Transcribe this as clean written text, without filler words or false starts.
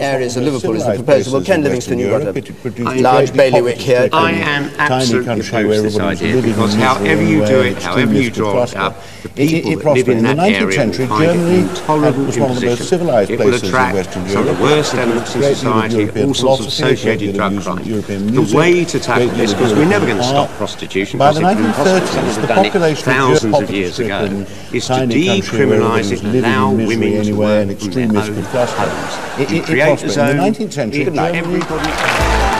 areas of Liverpool is the proposal. Well, Ken Livingstone, you've got a large bailiwick here. I am absolutely opposed to this idea, because however you do it, however you draw it up, the people that live in that area will find it intolerable imposition. It will attract some of the worst elements in society, all sorts of associated drug crimes. The way to tackle this, because we're never going to stop prostitution, because it can possibly have done it thousands of years ago, is to decriminalise it and allow women to work from their own homes. You create a zone, everybody...